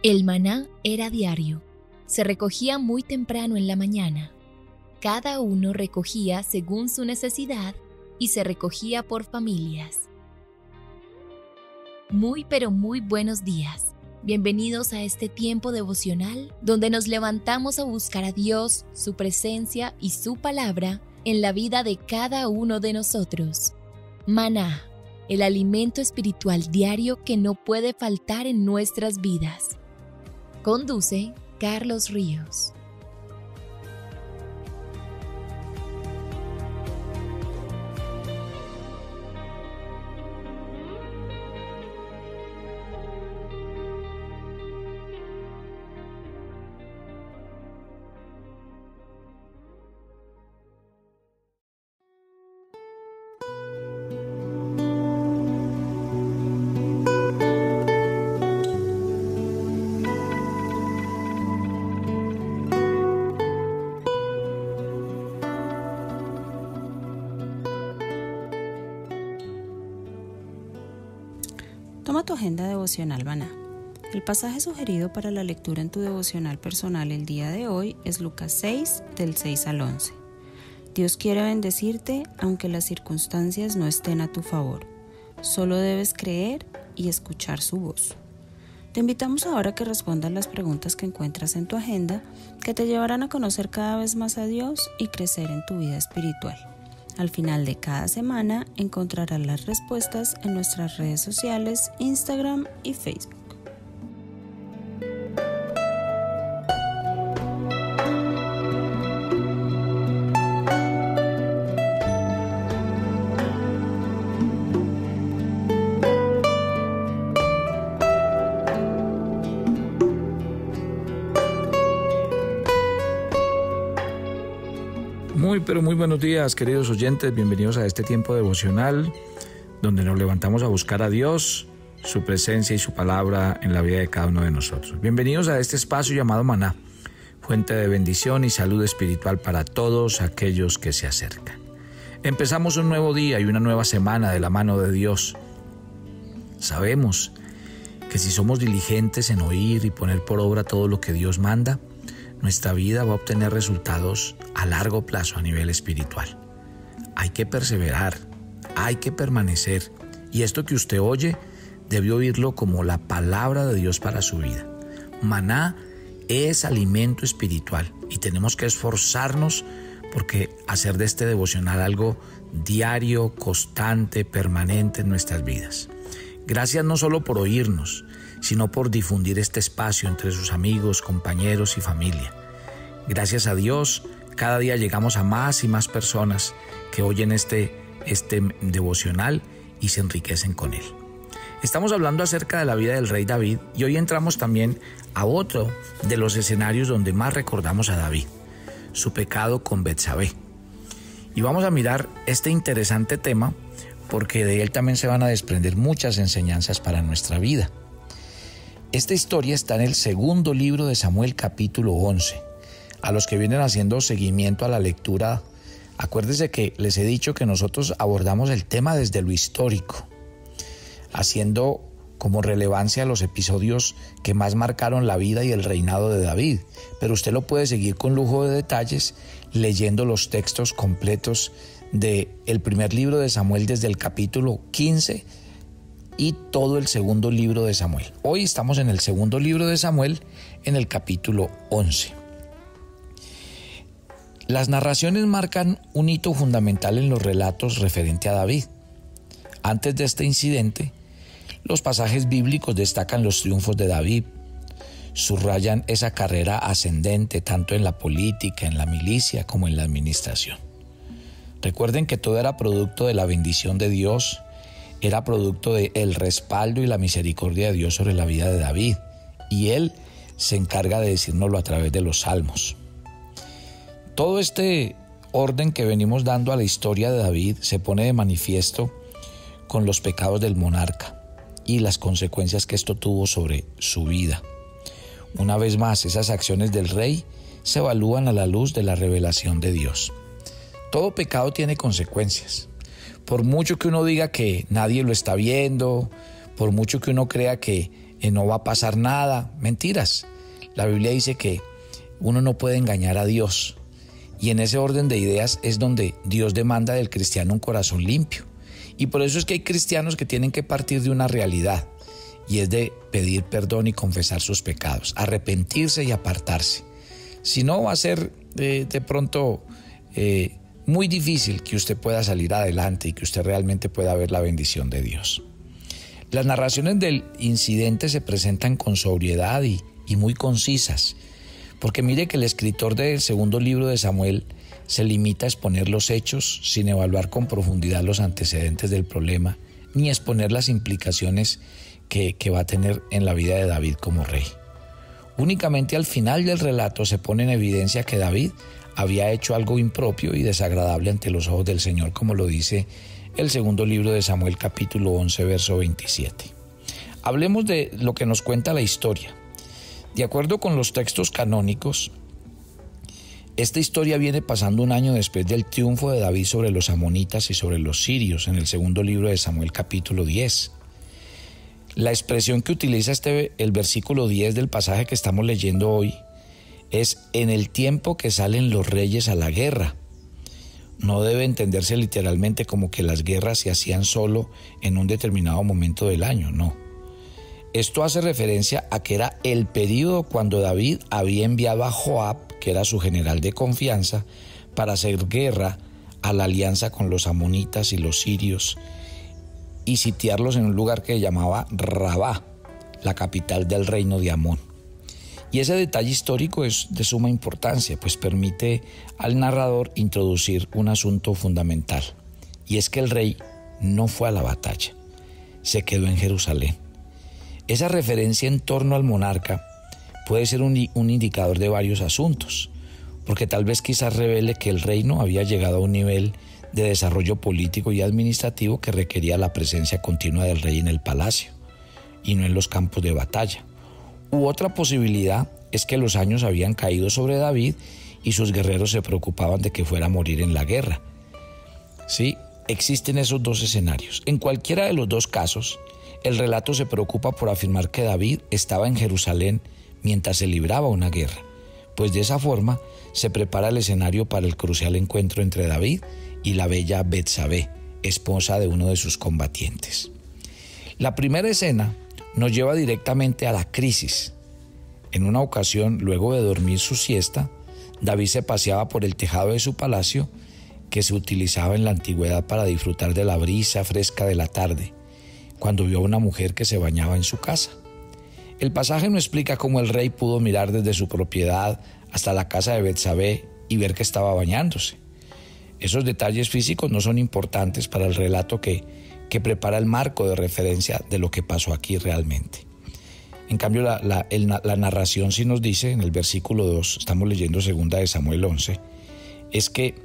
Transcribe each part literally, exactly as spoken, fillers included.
El maná era diario. Se recogía muy temprano en la mañana. Cada uno recogía según su necesidad y se recogía por familias. Muy pero muy buenos días. Bienvenidos a este tiempo devocional donde nos levantamos a buscar a Dios, su presencia y su palabra en la vida de cada uno de nosotros. Maná, el alimento espiritual diario que no puede faltar en nuestras vidas. Conduce Carlos Ríos. Toma tu agenda devocional Maná. El pasaje sugerido para la lectura en tu devocional personal el día de hoy es Lucas seis, del seis al once. Dios quiere bendecirte aunque las circunstancias no estén a tu favor. Solo debes creer y escuchar su voz. Te invitamos ahora a que respondas las preguntas que encuentras en tu agenda, que te llevarán a conocer cada vez más a Dios y crecer en tu vida espiritual. Al final de cada semana encontrarás las respuestas en nuestras redes sociales, Instagram y Facebook. Muy, pero muy buenos días, queridos oyentes. Bienvenidos a este tiempo devocional donde nos levantamos a buscar a Dios, su presencia y su palabra en la vida de cada uno de nosotros. Bienvenidos a este espacio llamado Maná, fuente de bendición y salud espiritual para todos aquellos que se acercan. Empezamos un nuevo día y una nueva semana de la mano de Dios. Sabemos que si somos diligentes en oír y poner por obra todo lo que Dios manda, nuestra vida va a obtener resultados a largo plazo a nivel espiritual. Hay que perseverar, hay que permanecer, y esto que usted oye debe oírlo como la palabra de Dios para su vida. Maná es alimento espiritual y tenemos que esforzarnos porque hacer de este devocional algo diario, constante, permanente en nuestras vidas. Gracias no solo por oírnos, sino por difundir este espacio entre sus amigos, compañeros y familia. Gracias a Dios, cada día llegamos a más y más personas que oyen este, este devocional y se enriquecen con él. Estamos hablando acerca de la vida del rey David y hoy entramos también a otro de los escenarios donde más recordamos a David, su pecado con Betsabé. Y vamos a mirar este interesante tema porque de él también se van a desprender muchas enseñanzas para nuestra vida. Esta historia está en el segundo libro de Samuel, capítulo once. A los que vienen haciendo seguimiento a la lectura, acuérdense que les he dicho que nosotros abordamos el tema desde lo histórico, haciendo como relevancia los episodios que más marcaron la vida y el reinado de David. Pero usted lo puede seguir con lujo de detalles leyendo los textos completos del primer libro de Samuel desde el capítulo quince y todo el segundo libro de Samuel. Hoy estamos en el segundo libro de Samuel, en el capítulo once. Las narraciones marcan un hito fundamental en los relatos referente a David. Antes de este incidente, los pasajes bíblicos destacan los triunfos de David, subrayan esa carrera ascendente tanto en la política, en la milicia como en la administración. Recuerden que todo era producto de la bendición de Dios, era producto del respaldo y la misericordia de Dios sobre la vida de David, y él se encarga de decírnoslo a través de los salmos. Todo este orden que venimos dando a la historia de David se pone de manifiesto con los pecados del monarca y las consecuencias que esto tuvo sobre su vida. Una vez más, esas acciones del rey se evalúan a la luz de la revelación de Dios. Todo pecado tiene consecuencias. Por mucho que uno diga que nadie lo está viendo, por mucho que uno crea que eh, no va a pasar nada. Mentiras. La Biblia dice que uno no puede engañar a Dios. Y en ese orden de ideas es donde Dios demanda del cristiano un corazón limpio. Y por eso es que hay cristianos que tienen que partir de una realidad, y es de pedir perdón y confesar sus pecados, arrepentirse y apartarse. Si no, va a ser eh, de pronto eh, muy difícil que usted pueda salir adelante y que usted realmente pueda ver la bendición de Dios. Las narraciones del incidente se presentan con sobriedad y, y muy concisas, porque mire que el escritor del segundo libro de Samuel se limita a exponer los hechos sin evaluar con profundidad los antecedentes del problema, ni exponer las implicaciones que, que va a tener en la vida de David como rey. Únicamente al final del relato se pone en evidencia que David había hecho algo impropio y desagradable ante los ojos del Señor, como lo dice el segundo libro de Samuel, capítulo once, verso veintisiete. Hablemos de lo que nos cuenta la historia. De acuerdo con los textos canónicos, esta historia viene pasando un año después del triunfo de David sobre los amonitas y sobre los sirios en el segundo libro de Samuel, capítulo diez. La expresión que utiliza este, el versículo diez del pasaje que estamos leyendo hoy es en el tiempo que salen los reyes a la guerra. No debe entenderse literalmente como que las guerras se hacían solo en un determinado momento del año, no. Esto hace referencia a que era el período cuando David había enviado a Joab, que era su general de confianza, para hacer guerra a la alianza con los amonitas y los sirios y sitiarlos en un lugar que llamaba Rabá, la capital del reino de Amón. Y ese detalle histórico es de suma importancia, pues permite al narrador introducir un asunto fundamental, y es que el rey no fue a la batalla, se quedó en Jerusalén. Esa referencia en torno al monarca puede ser un, un indicador de varios asuntos, porque tal vez quizás revele que el reino había llegado a un nivel de desarrollo político y administrativo que requería la presencia continua del rey en el palacio y no en los campos de batalla. U otra posibilidad es que los años habían caído sobre David y sus guerreros se preocupaban de que fuera a morir en la guerra. Sí, existen esos dos escenarios. En cualquiera de los dos casos, el relato se preocupa por afirmar que David estaba en Jerusalén mientras se libraba una guerra, pues de esa forma se prepara el escenario para el crucial encuentro entre David y la bella Betsabé, esposa de uno de sus combatientes. La primera escena nos lleva directamente a la crisis. En una ocasión, luego de dormir su siesta, David se paseaba por el tejado de su palacio, que se utilizaba en la antigüedad para disfrutar de la brisa fresca de la tarde, cuando vio a una mujer que se bañaba en su casa. El pasaje no explica cómo el rey pudo mirar desde su propiedad hasta la casa de Betsabé y ver que estaba bañándose. Esos detalles físicos no son importantes para el relato que, que prepara el marco de referencia de lo que pasó aquí realmente. En cambio, la, la, el, la narración sí nos dice, en el versículo dos, estamos leyendo segunda de Samuel once, es que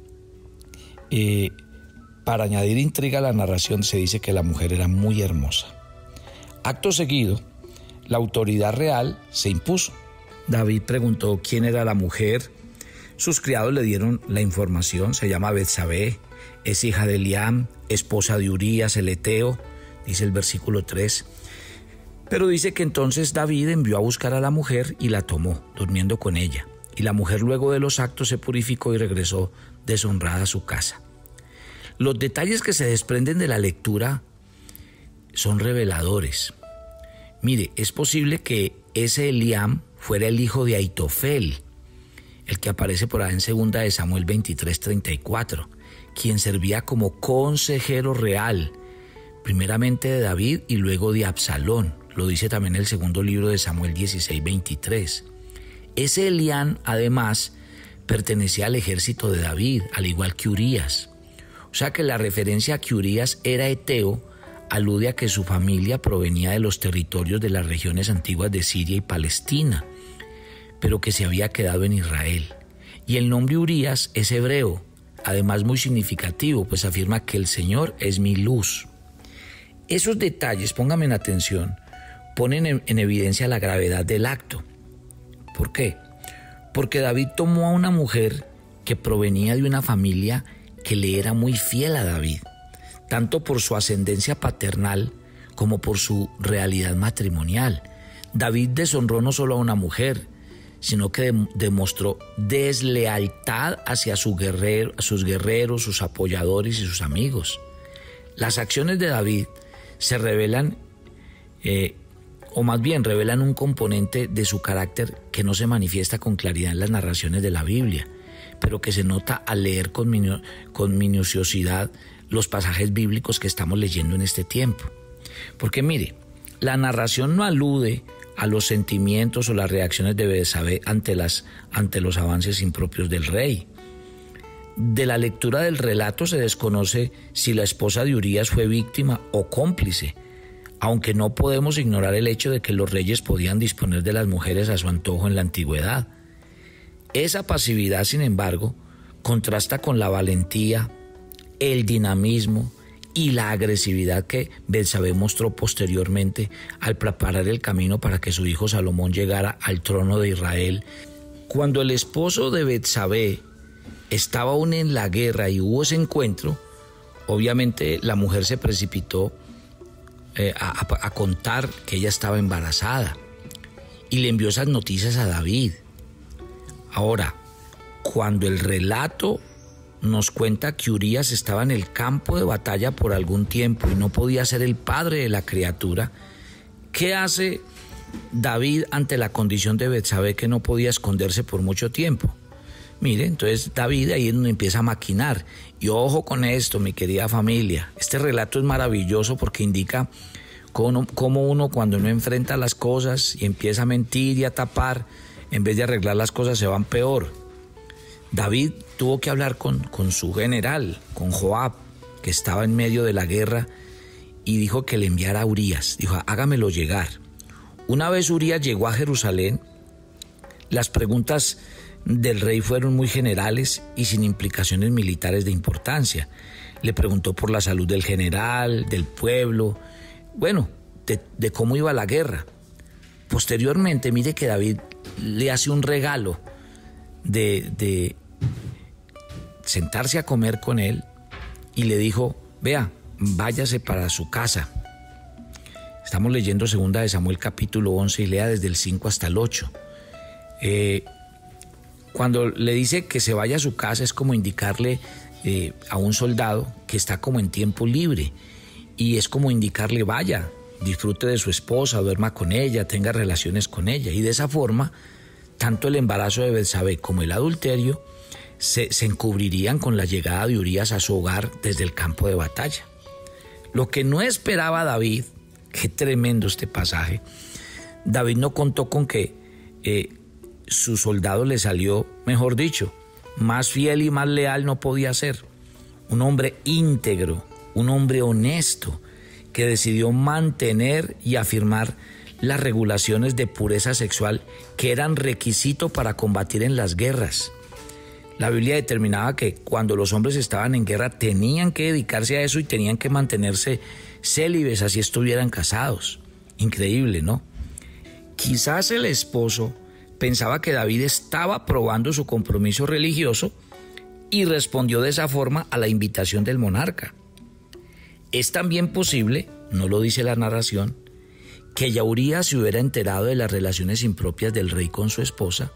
eh, para añadir intriga a la narración se dice que la mujer era muy hermosa. Acto seguido, la autoridad real se impuso. David preguntó quién era la mujer. Sus criados le dieron la información. Se llama Betsabé, es hija de Eliam, esposa de Urías el Eteo, dice el versículo tres. Pero dice que entonces David envió a buscar a la mujer y la tomó, durmiendo con ella. Y la mujer luego de los actos se purificó y regresó deshonrada a su casa. Los detalles que se desprenden de la lectura son reveladores. Mire, es posible que ese Eliam fuera el hijo de Aitofel, el que aparece por ahí en segunda de Samuel veintitrés, treinta y cuatro, quien servía como consejero real, primeramente de David y luego de Absalón. Lo dice también el segundo libro de Samuel dieciséis, veintitrés. Ese Eliam, además, pertenecía al ejército de David, al igual que Urías. O sea que la referencia a que Urías era eteo alude a que su familia provenía de los territorios de las regiones antiguas de Siria y Palestina, pero que se había quedado en Israel. Y el nombre Urías es hebreo, además muy significativo, pues afirma que el Señor es mi luz. Esos detalles, pónganme en atención, ponen en, en evidencia la gravedad del acto. ¿Por qué? Porque David tomó a una mujer que provenía de una familia que le era muy fiel a David, tanto por su ascendencia paternal como por su realidad matrimonial. David deshonró no solo a una mujer, sino que de- demostró deslealtad hacia su guerrero, a sus guerreros, sus apoyadores y sus amigos. Las acciones de David se revelan, eh, o más bien revelan un componente de su carácter que no se manifiesta con claridad en las narraciones de la Biblia, pero que se nota al leer con, minu- con minuciosidad los pasajes bíblicos que estamos leyendo en este tiempo. Porque mire, la narración no alude a los sentimientos o las reacciones de Betsabé ante, las, ante los avances impropios del rey. De la lectura del relato se desconoce si la esposa de Urías fue víctima o cómplice, aunque no podemos ignorar el hecho de que los reyes podían disponer de las mujeres a su antojo en la antigüedad. Esa pasividad, sin embargo, contrasta con la valentía, el dinamismo y la agresividad que Betsabé mostró posteriormente al preparar el camino para que su hijo Salomón llegara al trono de Israel. Cuando el esposo de Betsabé estaba aún en la guerra y hubo ese encuentro, obviamente la mujer se precipitó eh, a, a, a contar que ella estaba embarazada y le envió esas noticias a David. Ahora, cuando el relato nos cuenta que Urías estaba en el campo de batalla por algún tiempo y no podía ser el padre de la criatura, ¿qué hace David ante la condición de Betsabé que no podía esconderse por mucho tiempo? Mire, entonces David ahí es donde empieza a maquinar. Y ojo con esto, mi querida familia. Este relato es maravilloso porque indica cómo, cómo uno cuando uno enfrenta las cosas y empieza a mentir y a tapar, en vez de arreglar las cosas se van peor. David tuvo que hablar con, con su general, con Joab, que estaba en medio de la guerra, y dijo que le enviara a Urías. Dijo, hágamelo llegar. Una vez Urías llegó a Jerusalén, las preguntas del rey fueron muy generales y sin implicaciones militares de importancia. Le preguntó por la salud del general, del pueblo, bueno, de, de cómo iba la guerra. Posteriormente, mire que David le hace un regalo de, de sentarse a comer con él y le dijo, vea, váyase para su casa. Estamos leyendo segunda de Samuel capítulo once y lea desde el cinco hasta el ocho. Eh, cuando le dice que se vaya a su casa es como indicarle eh, a un soldado que está como en tiempo libre, y es como indicarle vaya, disfrute de su esposa, duerma con ella, tenga relaciones con ella, y de esa forma tanto el embarazo de Betsabé como el adulterio se, se encubrirían con la llegada de Urías a su hogar desde el campo de batalla. Lo que no esperaba David, qué tremendo este pasaje, David no contó con que eh, su soldado le salió, mejor dicho, más fiel y más leal no podía ser. Un hombre íntegro, un hombre honesto, que decidió mantener y afirmar las regulaciones de pureza sexual que eran requisito para combatir en las guerras. La Biblia determinaba que cuando los hombres estaban en guerra tenían que dedicarse a eso y tenían que mantenerse célibes, así estuvieran casados. Increíble, ¿no? Quizás el esposo pensaba que David estaba probando su compromiso religioso y respondió de esa forma a la invitación del monarca. Es también posible, no lo dice la narración, que ya Urías se hubiera enterado de las relaciones impropias del rey con su esposa.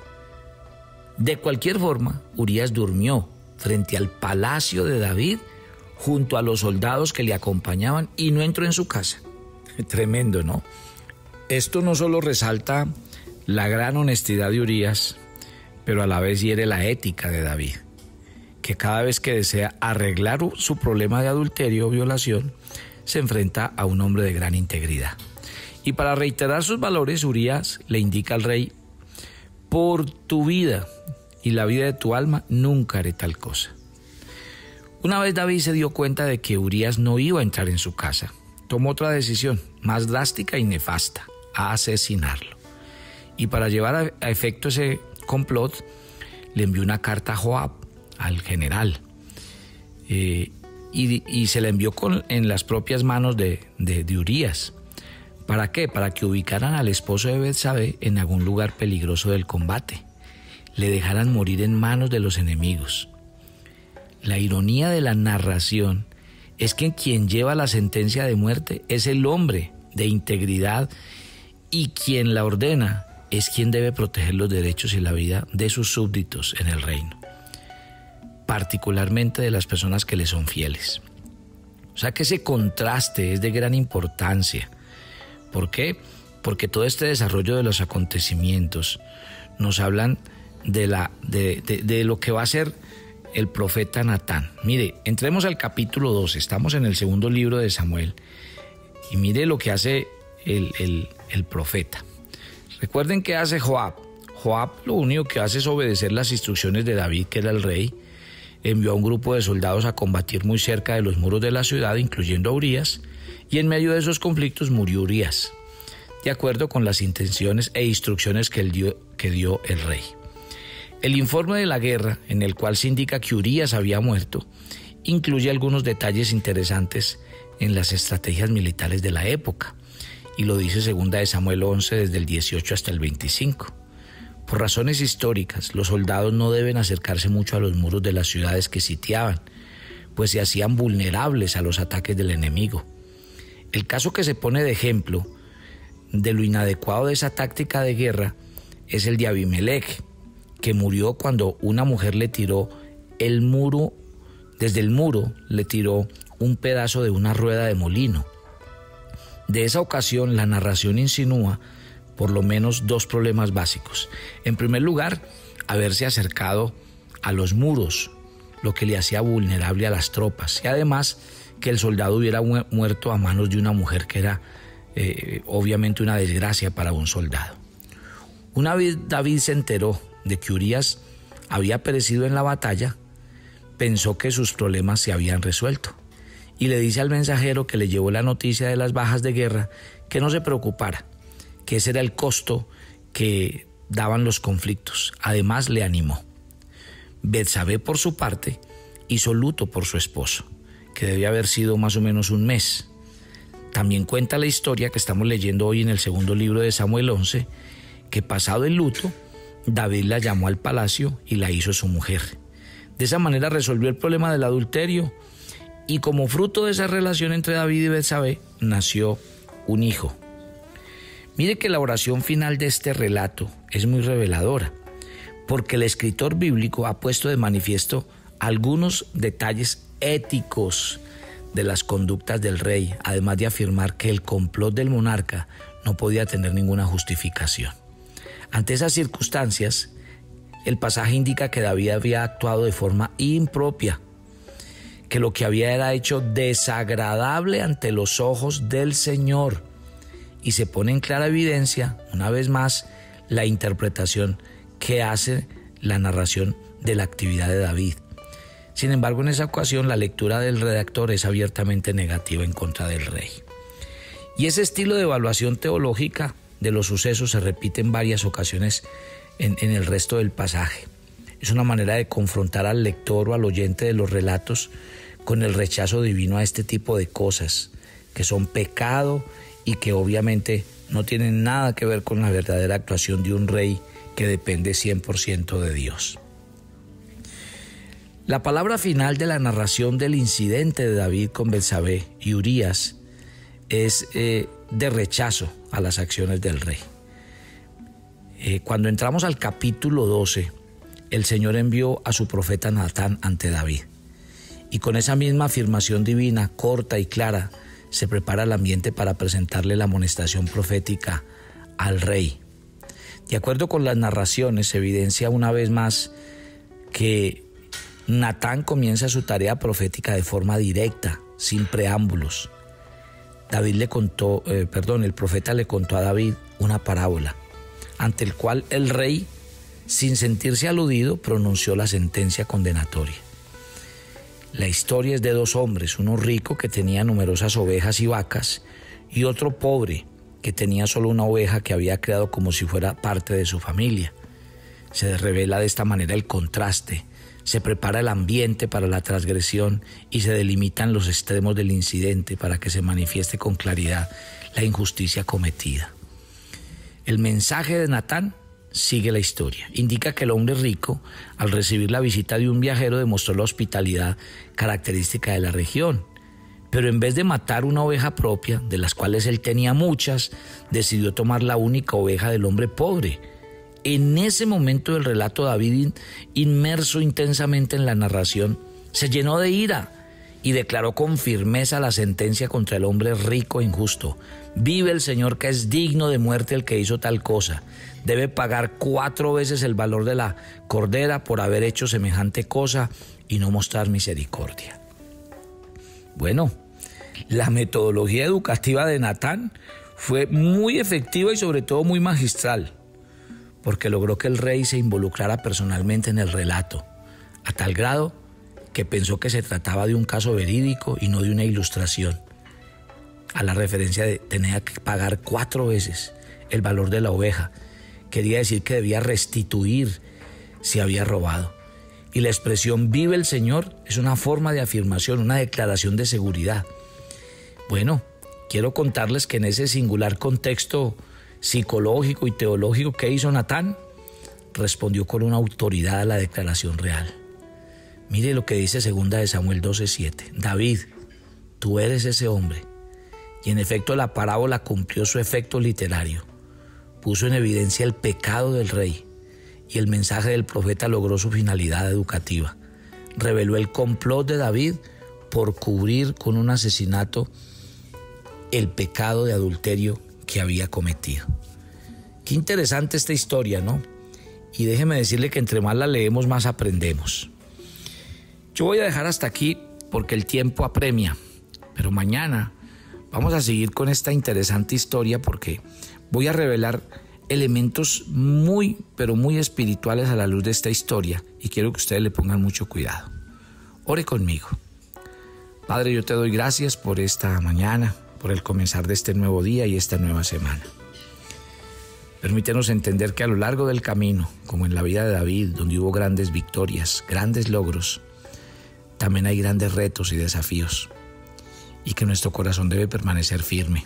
De cualquier forma, Urías durmió frente al palacio de David junto a los soldados que le acompañaban y no entró en su casa. Tremendo, ¿no? Esto no solo resalta la gran honestidad de Urías, pero a la vez hiere la ética de David, que cada vez que desea arreglar su problema de adulterio o violación, se enfrenta a un hombre de gran integridad. Y para reiterar sus valores, Urías le indica al rey, por tu vida y la vida de tu alma, nunca haré tal cosa. Una vez David se dio cuenta de que Urías no iba a entrar en su casa, tomó otra decisión, más drástica y nefasta, a asesinarlo. Y para llevar a efecto ese complot, le envió una carta a Joab, al general, eh, y, y se la envió con, en las propias manos de, de, de Urías. ¿Para qué? Para que ubicaran al esposo de Betsabé en algún lugar peligroso del combate, le dejaran morir en manos de los enemigos. La ironía de la narración es que quien lleva la sentencia de muerte es el hombre de integridad y quien la ordena es quien debe proteger los derechos y la vida de sus súbditos en el reino, particularmente de las personas que le son fieles. O sea que ese contraste es de gran importancia. ¿Por qué? Porque todo este desarrollo de los acontecimientos nos hablan de, la, de, de, de lo que va a ser el profeta Natán. Mire, entremos al capítulo doce, estamos en el segundo libro de Samuel, y mire lo que hace el, el, el profeta. Recuerden que hace Joab. Joab lo único que hace es obedecer las instrucciones de David, que era el rey. Envió a un grupo de soldados a combatir muy cerca de los muros de la ciudad, incluyendo a Urías, y en medio de esos conflictos murió Urías, de acuerdo con las intenciones e instrucciones que, él dio, que dio el rey. El informe de la guerra, en el cual se indica que Urías había muerto, incluye algunos detalles interesantes en las estrategias militares de la época, y lo dice segunda de Samuel once, desde el dieciocho hasta el veinticinco. Por razones históricas, los soldados no deben acercarse mucho a los muros de las ciudades que sitiaban, pues se hacían vulnerables a los ataques del enemigo. El caso que se pone de ejemplo de lo inadecuado de esa táctica de guerra es el de Abimelech, que murió cuando una mujer le tiró el muro, desde el muro le tiró un pedazo de una rueda de molino. De esa ocasión, la narración insinúa por lo menos dos problemas básicos. En primer lugar, haberse acercado a los muros, lo que le hacía vulnerable a las tropas, y además que el soldado hubiera muerto a manos de una mujer, que era eh, obviamente una desgracia para un soldado. Una vez David se enteró de que Urías había perecido en la batalla, pensó que sus problemas se habían resuelto y le dice al mensajero que le llevó la noticia de las bajas de guerra que no se preocupara, que ese era el costo que daban los conflictos. Además le animó. Betsabé, por su parte, hizo luto por su esposo, que debía haber sido más o menos un mes. También cuenta la historia que estamos leyendo hoy en el segundo libro de Samuel once, que pasado el luto, David la llamó al palacio y la hizo su mujer. De esa manera resolvió el problema del adulterio, y como fruto de esa relación entre David y Betsabé nació un hijo. Mire que la oración final de este relato es muy reveladora, porque el escritor bíblico ha puesto de manifiesto algunos detalles éticos de las conductas del rey, además de afirmar que el complot del monarca no podía tener ninguna justificación. Ante esas circunstancias, el pasaje indica que David había actuado de forma impropia, que lo que había era hecho desagradable ante los ojos del Señor, y se pone en clara evidencia, una vez más, la interpretación que hace la narración de la actividad de David. Sin embargo, en esa ocasión, la lectura del redactor es abiertamente negativa en contra del rey. Y ese estilo de evaluación teológica de los sucesos se repite en varias ocasiones en, en el resto del pasaje. Es una manera de confrontar al lector o al oyente de los relatos con el rechazo divino a este tipo de cosas, que son pecado y que obviamente no tienen nada que ver con la verdadera actuación de un rey que depende cien por ciento de Dios. La palabra final de la narración del incidente de David con Betsabé y Urías es eh, de rechazo a las acciones del rey. Eh, cuando entramos al capítulo doce, el Señor envió a su profeta Natán ante David, y con esa misma afirmación divina, corta y clara, se prepara el ambiente para presentarle la amonestación profética al rey. De acuerdo con las narraciones, se evidencia una vez más que Natán comienza su tarea profética de forma directa, sin preámbulos. David le contó, eh, perdón, el profeta le contó a David una parábola, ante el cual el rey, sin sentirse aludido, pronunció la sentencia condenatoria. La historia es de dos hombres, uno rico que tenía numerosas ovejas y vacas, y otro pobre que tenía solo una oveja que había creado como si fuera parte de su familia. Se revela de esta manera el contraste, se prepara el ambiente para la transgresión y se delimitan los extremos del incidente para que se manifieste con claridad la injusticia cometida. El mensaje de Natán sigue la historia. Indica que el hombre rico, al recibir la visita de un viajero, demostró la hospitalidad característica de la región, Pero en vez de matar una oveja propia, de las cuales él tenía muchas, decidió tomar la única oveja del hombre pobre. En ese momento del relato, David, inmerso intensamente en la narración, se llenó de ira y declaró con firmeza la sentencia contra el hombre rico e injusto. Vive el Señor, que es digno de muerte el que hizo tal cosa. Debe pagar cuatro veces el valor de la cordera por haber hecho semejante cosa y no mostrar misericordia. Bueno, la metodología educativa de Natán fue muy efectiva y sobre todo muy magistral, porque logró que el rey se involucrara personalmente en el relato, a tal grado que pensó que se trataba de un caso verídico y no de una ilustración. A la referencia de tenía que pagar cuatro veces el valor de la oveja, quería decir que debía restituir si había robado. Y la expresión vive el Señor es una forma de afirmación, una declaración de seguridad. Bueno, quiero contarles que en ese singular contexto psicológico y teológico, ¿qué hizo Natán? Respondió con una autoridad a la declaración real. Mire lo que dice segunda de Samuel doce siete. David, tú eres ese hombre. Y en efecto la parábola cumplió su efecto literario. Puso en evidencia el pecado del rey y el mensaje del profeta logró su finalidad educativa. Reveló el complot de David por cubrir con un asesinato el pecado de adulterio que había cometido. Qué interesante esta historia, ¿no? Y déjeme decirle que entre más la leemos, más aprendemos. Yo voy a dejar hasta aquí porque el tiempo apremia, pero mañana vamos a seguir con esta interesante historia porque voy a revelar elementos muy, pero muy espirituales a la luz de esta historia y quiero que ustedes le pongan mucho cuidado. Ore conmigo. Padre, yo te doy gracias por esta mañana, por el comenzar de este nuevo día y esta nueva semana. Permítenos entender que a lo largo del camino, como en la vida de David, donde hubo grandes victorias, grandes logros, también hay grandes retos y desafíos, y que nuestro corazón debe permanecer firme.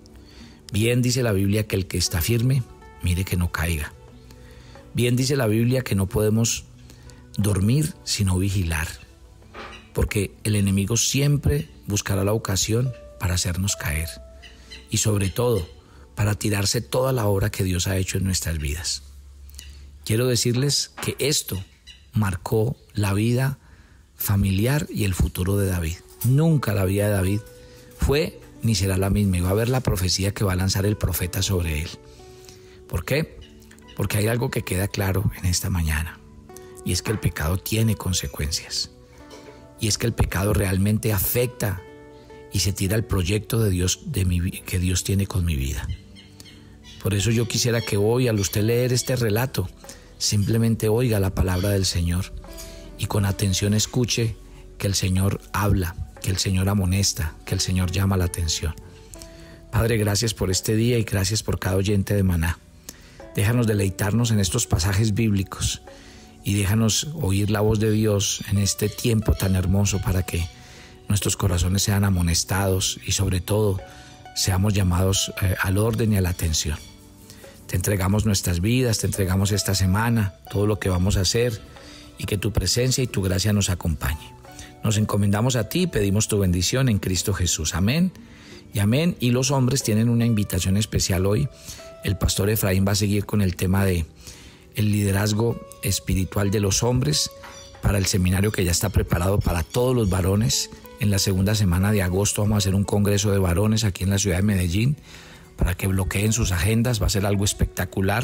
Bien dice la Biblia que el que está firme, mire que no caiga. Bien dice la Biblia que no podemos dormir sino vigilar, porque el enemigo siempre buscará la ocasión para hacernos caer y sobre todo para tirarse toda la obra que Dios ha hecho en nuestras vidas. Quiero decirles que esto marcó la vida familiar y el futuro de David. Nunca la vida de David fue ni será la misma. Y va a haber la profecía que va a lanzar el profeta sobre él. ¿Por qué? Porque hay algo que queda claro en esta mañana, y es que el pecado tiene consecuencias. Y es que el pecado realmente afecta y se tira el proyecto de Dios de mi, que Dios tiene con mi vida. Por eso yo quisiera que hoy, al usted leer este relato, simplemente oiga la palabra del Señor y con atención escuche que el Señor habla, que el Señor amonesta, que el Señor llama la atención. Padre, gracias por este día y gracias por cada oyente de Maná. Déjanos deleitarnos en estos pasajes bíblicos y déjanos oír la voz de Dios en este tiempo tan hermoso para que nuestros corazones sean amonestados y sobre todo seamos llamados eh, al orden y a la atención. Te entregamos nuestras vidas, te entregamos esta semana, todo lo que vamos a hacer y que tu presencia y tu gracia nos acompañe. Nos encomendamos a ti y pedimos tu bendición en Cristo Jesús. Amén y amén. Y los hombres tienen una invitación especial hoy. El pastor Efraín va a seguir con el tema de el liderazgo espiritual de los hombres para el seminario que ya está preparado para todos los varones. En la segunda semana de agosto vamos a hacer un congreso de varones aquí en la ciudad de Medellín para que bloqueen sus agendas. Va a ser algo espectacular.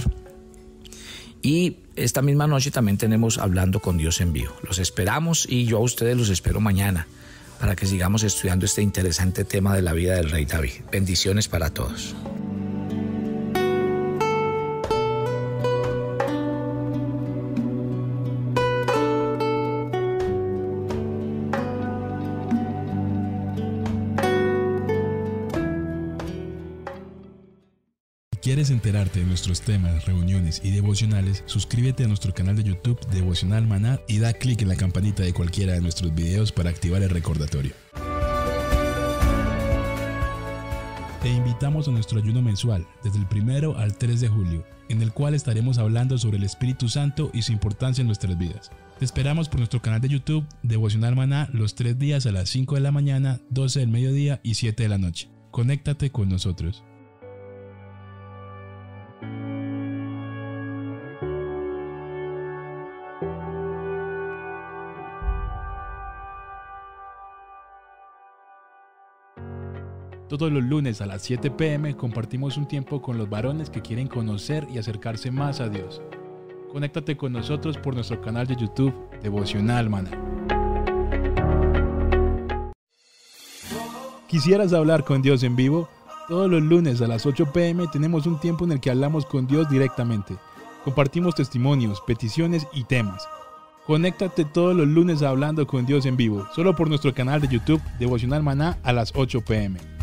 Y esta misma noche también tenemos Hablando con Dios en vivo. Los esperamos y yo a ustedes los espero mañana para que sigamos estudiando este interesante tema de la vida del rey David. Bendiciones para todos. ¿Quieres enterarte de nuestros temas, reuniones y devocionales? Suscríbete a nuestro canal de YouTube Devocional Maná y da clic en la campanita de cualquiera de nuestros videos para activar el recordatorio. Te invitamos a nuestro ayuno mensual desde el primero al tres de julio, en el cual estaremos hablando sobre el Espíritu Santo y su importancia en nuestras vidas. Te esperamos por nuestro canal de YouTube Devocional Maná los tres días a las cinco de la mañana, doce del mediodía y siete de la noche. Conéctate con nosotros. Todos los lunes a las siete pe eme compartimos un tiempo con los varones que quieren conocer y acercarse más a Dios. Conéctate con nosotros por nuestro canal de YouTube Devocional Maná. ¿Quisieras hablar con Dios en vivo? Todos los lunes a las ocho pe eme tenemos un tiempo en el que hablamos con Dios directamente. Compartimos testimonios, peticiones y temas. Conéctate todos los lunes a Hablando con Dios en vivo, solo por nuestro canal de YouTube Devocional Maná a las ocho pe eme.